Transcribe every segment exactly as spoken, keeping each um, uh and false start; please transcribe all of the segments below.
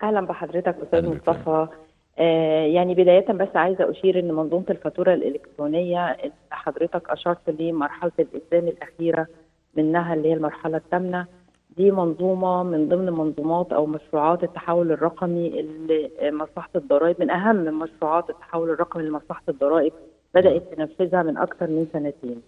اهلا بحضرتك استاذ مصطفى. آه يعني بدايه بس عايزه اشير ان منظومه الفاتوره الالكترونيه اللي حضرتك اشرت لمرحله الالزام الاخيره منها اللي هي المرحله الثامنه، دي منظومه من ضمن منظومات او مشروعات التحول الرقمي اللي مصلحه الضرائب، من اهم مشروعات التحول الرقمي اللي مصلحه الضرائب بدات تنفذها من اكثر من سنتين.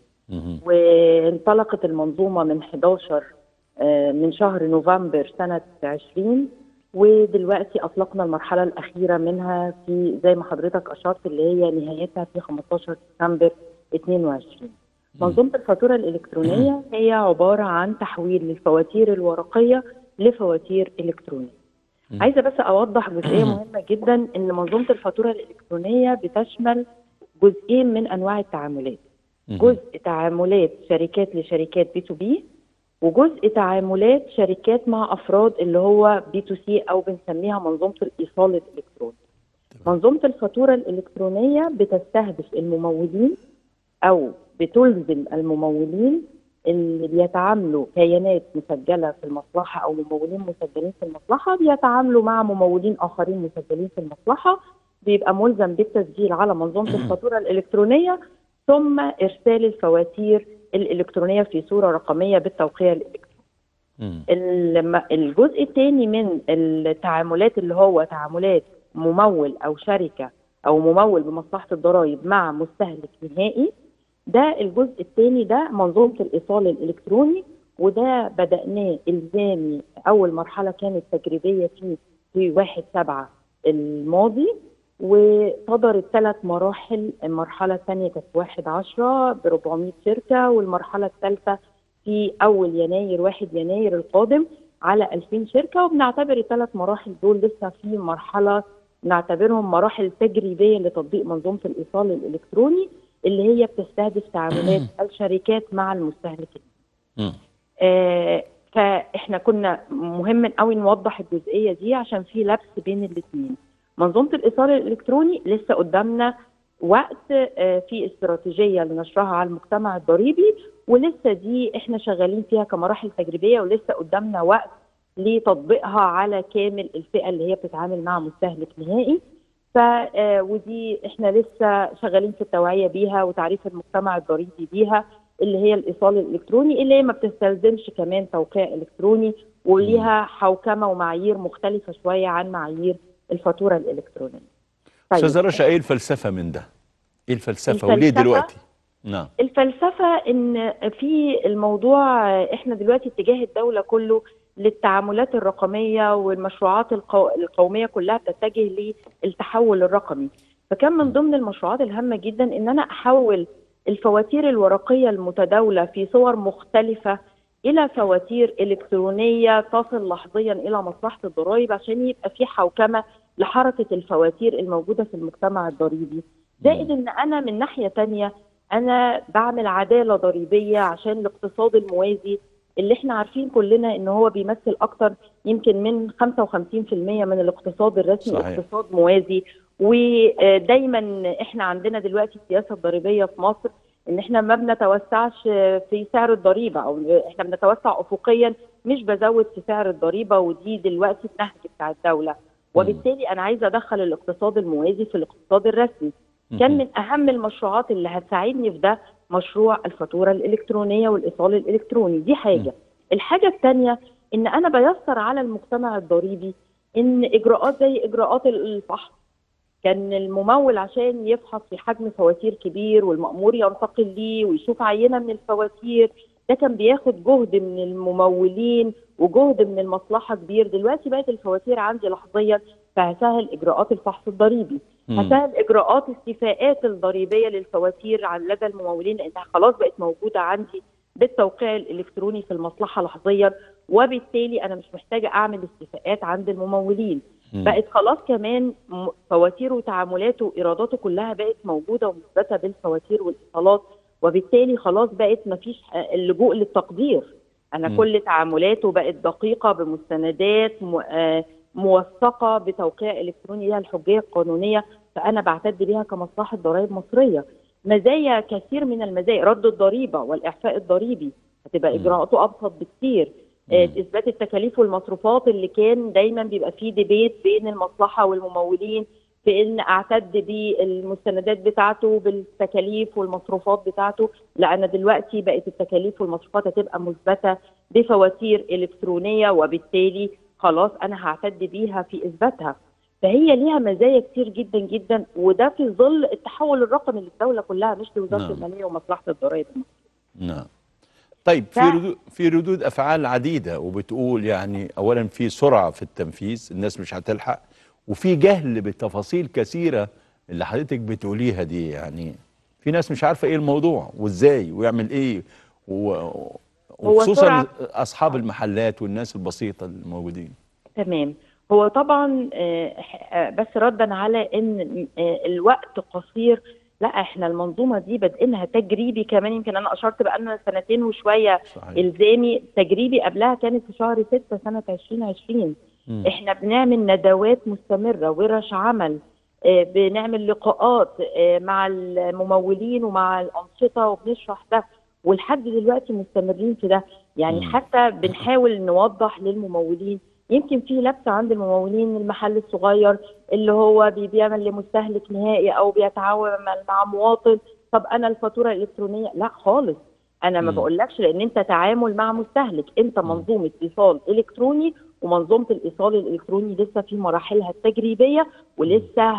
وانطلقت المنظومه من حداشر من شهر نوفمبر سنه عشرين، ودلوقتي اطلقنا المرحله الاخيره منها في زي ما حضرتك اشرت اللي هي نهايتها في خمستاشر ديسمبر اتنين وعشرين. منظومه الفاتوره الالكترونيه هي عباره عن تحويل للفواتير الورقيه لفواتير الكترونيه. عايزه بس اوضح جزئيه مهمه جدا، ان منظومه الفاتوره الالكترونيه بتشمل جزئين من انواع التعاملات. جزء تعاملات شركات لشركات بي تو بي، وجزء تعاملات شركات مع افراد اللي هو بي تو سي او بنسميها منظومه الايصال الالكتروني. منظومه الفاتوره الالكترونيه بتستهدف الممولين او بتلزم الممولين اللي بيتعاملوا كيانات مسجله في المصلحه او ممولين مسجلين في المصلحه بيتعاملوا مع ممولين اخرين مسجلين في المصلحه، بيبقى ملزم بالتسجيل على منظومه الفاتوره الالكترونيه ثم ارسال الفواتير الالكترونيه في صوره رقميه بالتوقيع الالكتروني. الجزء الثاني من التعاملات اللي هو تعاملات ممول او شركه او ممول بمصلحه الضرائب مع مستهلك نهائي، ده الجزء الثاني ده منظومه الايصال الالكتروني، وده بدأناه الزامي. اول مرحله كانت تجريبيه فيه في واحد سبعة الماضي، وصدرت ثلاث مراحل. المرحله الثانيه كانت واحد عشرة ب أربعمائة شركه، والمرحله الثالثه في اول يناير واحد يناير القادم على ألفين شركه. وبنعتبر الثلاث مراحل دول لسه في مرحله نعتبرهم مراحل تجريبيه لتطبيق منظومه الايصال الالكتروني اللي هي بتستهدف تعاملات الشركات مع المستهلكين. آه فاحنا كنا مهم قوي نوضح الجزئيه دي عشان في لبس بين الاثنين. منظومه الايصال الالكتروني لسه قدامنا وقت آه في استراتيجيه لنشرها على المجتمع الضريبي، ولسه دي احنا شغالين فيها كمراحل تجريبيه، ولسه قدامنا وقت لتطبيقها على كامل الفئه اللي هي بتتعامل مع مستهلك نهائي. ف ودي احنا لسه شغالين في التوعيه بيها وتعريف المجتمع الضريبي بيها، اللي هي الايصال الالكتروني اللي هي ما بتستلزمش كمان توقيع الكتروني، وليها حوكمه ومعايير مختلفه شويه عن معايير الفاتوره الالكترونيه. طيب استاذه رشا، ايه الفلسفه من ده؟ ايه الفلسفه, الفلسفة وليه دلوقتي؟ نعم. الفلسفه ان في الموضوع احنا دلوقتي اتجاه الدوله كله للتعاملات الرقميه، والمشروعات القو... القوميه كلها بتتجه للتحول الرقمي. فكان من ضمن المشروعات الهامه جدا ان انا احول الفواتير الورقيه المتداوله في صور مختلفه الى فواتير الكترونيه تصل لحظيا الى مصلحه الضرائب، عشان يبقى في حوكمه لحركه الفواتير الموجوده في المجتمع الضريبي. زائد ان انا من ناحيه ثانيه انا بعمل عداله ضريبيه عشان الاقتصاد الموازي اللي احنا عارفين كلنا ان هو بيمثل اكتر يمكن من خمسة وخمسين بالمئة من الاقتصاد الرسمي. صحيح. اقتصاد موازي. ودايما احنا عندنا دلوقتي السياسه الضريبيه في مصر ان احنا ما بنتوسعش في سعر الضريبه، او احنا بنتوسع افقيا مش بزود في سعر الضريبه، ودي دلوقتي النهج بتاع الدوله. وبالتالي انا عايزه ادخل الاقتصاد الموازي في الاقتصاد الرسمي. كان من اهم المشروعات اللي هتساعدني في ده مشروع الفاتوره الالكترونيه والايصال الالكتروني. دي حاجه. الحاجه الثانيه ان انا بيسر على المجتمع الضريبي ان اجراءات زي اجراءات الفحص. كان الممول عشان يفحص في حجم فواتير كبير والمأمور ينتقل ليه ويشوف عينه من الفواتير، ده كان بياخد جهد من الممولين وجهد من المصلحه كبير. دلوقتي بقت الفواتير عندي لحظيا، فهسهل اجراءات الفحص الضريبي، هسهل اجراءات الاستيفاءات الضريبيه للفواتير على لدى الممولين، لانها خلاص بقت موجوده عندي بالتوقيع الالكتروني في المصلحه لحظيا، وبالتالي انا مش محتاجه اعمل استيفاءات عند الممولين. م. بقت خلاص كمان فواتيره وتعاملاته وايراداته كلها بقت موجوده ومثبته بالفواتير والايصالات، وبالتالي خلاص بقت ما فيش اللجوء للتقدير. انا م. كل تعاملاته بقت دقيقه بمستندات موثقه بتوقيع الكتروني لها الحجيه القانونيه، فانا بعتد بيها كمصلحه ضرائب مصريه. مزايا كثير من المزايا، رد الضريبه والاعفاء الضريبي هتبقى اجراءاته ابسط بكثير. اثبات التكاليف والمصروفات اللي كان دايما بيبقى فيه ديبيت بين المصلحه والممولين في ان اعتد بالمستندات بتاعته بالتكاليف والمصروفات بتاعته. لا، انا دلوقتي بقت التكاليف والمصروفات هتبقى مثبته بفواتير الكترونيه، وبالتالي خلاص انا هعتد بيها في اثباتها. فهي ليها مزايا كتير جدا جدا، وده في ظل التحول الرقمي للدوله كلها، مش لوزاره نعم. الماليه ومصلحه الضرائب. نعم. طيب في ردود في ردود افعال عديده، وبتقول يعني اولا في سرعه في التنفيذ، الناس مش هتلحق، وفي جهل بتفاصيل كثيره اللي حضرتك بتقوليها دي. يعني في ناس مش عارفه ايه الموضوع وازاي ويعمل ايه، و... وخصوصا اصحاب المحلات والناس البسيطه الموجودين. تمام. هو طبعا بس ردا على ان الوقت قصير، لا احنا المنظومه دي بادئينها تجريبي كمان. يمكن انا اشرت بقى لنا سنتين وشويه. صحيح. الزامي تجريبي قبلها كانت في شهر ستة سنه ألفين وعشرين. م. احنا بنعمل ندوات مستمره، ورش عمل، بنعمل لقاءات مع الممولين ومع الانشطه وبنشرح ده، ولحد دلوقتي مستمرين في ده. يعني م. حتى بنحاول نوضح للممولين. يمكن في لبسه عند الممولين، المحل الصغير اللي هو بيعمل لمستهلك نهائي او بيتعامل مع مواطن، طب انا الفاتوره الالكترونيه لا خالص. انا ما بقولكش، لان انت تعامل مع مستهلك، انت منظومه ايصال الكتروني، ومنظومه الايصال الالكتروني لسه في مراحلها التجريبيه، ولسه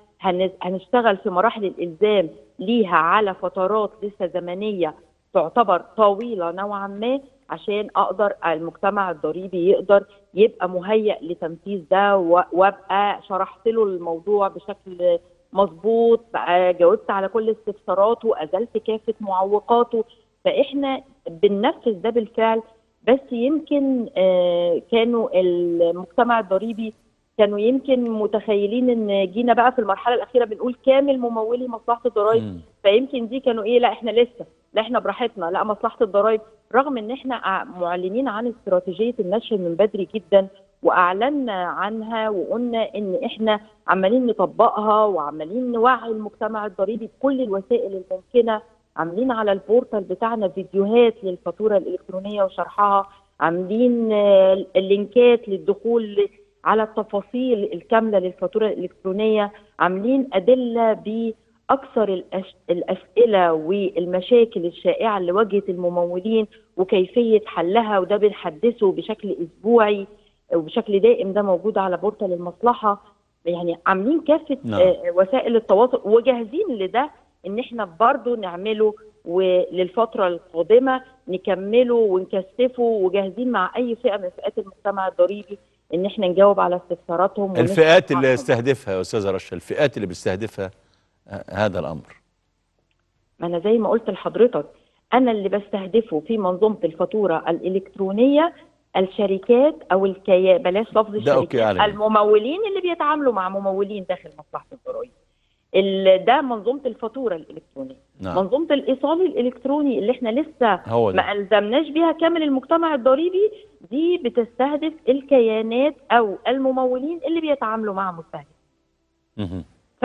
هنشتغل في مراحل الالزام ليها على فترات لسه زمنيه تعتبر طويله نوعا ما، عشان اقدر المجتمع الضريبي يقدر يبقى مهيئ لتنفيذ ده، وابقى شرحت له الموضوع بشكل مظبوط، بقى جاوبت على كل استفساراته وازلت كافه معوقاته. فاحنا بننفذ ده بالفعل. بس يمكن آه كانوا المجتمع الضريبي كانوا يمكن متخيلين ان جينا بقى في المرحله الاخيره بنقول كامل ممولي مصلحه الضرائب، فيمكن دي كانوا ايه، لا احنا لسه، لا احنا براحتنا، لا مصلحه الضرائب، رغم ان احنا معلنين عن استراتيجيه النشر من بدري جدا، واعلنا عنها وقلنا ان احنا عمالين نطبقها وعمالين نوعي المجتمع الضريبي بكل الوسائل الممكنه. عاملين على البورتال بتاعنا فيديوهات للفاتوره الالكترونيه وشرحها، عاملين اللينكات للدخول على التفاصيل الكامله للفاتوره الالكترونيه، عاملين ادله باكثر الاسئله والمشاكل الشائعه اللي واجهت الممولين وكيفيه حلها، وده بنحدثه بشكل اسبوعي وبشكل دائم، ده موجود على بورتال المصلحه. يعني عاملين كافه نعم. وسائل التواصل، وجاهزين لده ان احنا برضو نعمله، وللفتره القادمه نكمله ونكثفه، وجاهزين مع اي فئه من فئات المجتمع الضريبي ان احنا نجاوب على استفساراتهم. الفئات اللي يستهدفها يا استاذه رشا، الفئات اللي بيستهدفها هذا الامر. ما انا زي ما قلت لحضرتك، انا اللي بستهدفه في منظومه الفاتوره الالكترونيه الشركات او الكيا بلاش لفظ الشركات، الممولين اللي بيتعاملوا مع ممولين داخل مصلحه الضرائب. ده منظومه الفاتوره الالكترونيه. نعم. منظومه الايصال الالكتروني اللي احنا لسه ما الزمناش بيها كامل المجتمع الضريبي، دي بتستهدف الكيانات او الممولين اللي بيتعاملوا مع مستهلك.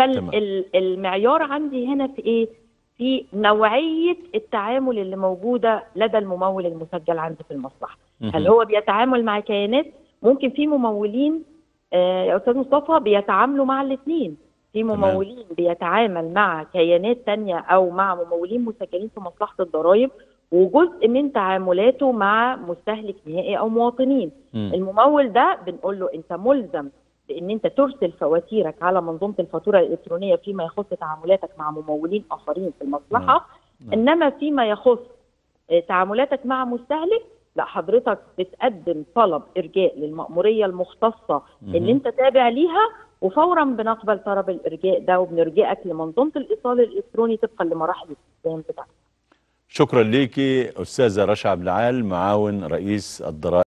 فالمعيار عندي هنا في ايه؟ في نوعيه التعامل اللي موجوده لدى الممول المسجل عندي في المصلحه. هل هو بيتعامل مع كيانات؟ ممكن في ممولين آه يا استاذ مصطفى بيتعاملوا مع الاثنين، في ممولين بيتعامل مع كيانات تانية او مع ممولين مسجلين في مصلحه الضرائب، وجزء من تعاملاته مع مستهلك نهائي او مواطنين. م. الممول ده بنقول له انت ملزم بان انت ترسل فواتيرك على منظومه الفاتوره الالكترونيه فيما يخص تعاملاتك مع ممولين اخرين في المصلحه. م. انما فيما يخص تعاملاتك مع مستهلك، لا حضرتك بتقدم طلب ارجاء للمأموريه المختصه اللي انت تابع ليها، وفورا بنقبل طلب الارجاء ده وبنرجئك لمنظومه الايصال الالكتروني طبقا لمراحل الاستخدام بتاعتك. شكرا ليكي استاذه رشا عبد العال، معاون رئيس الضرائب.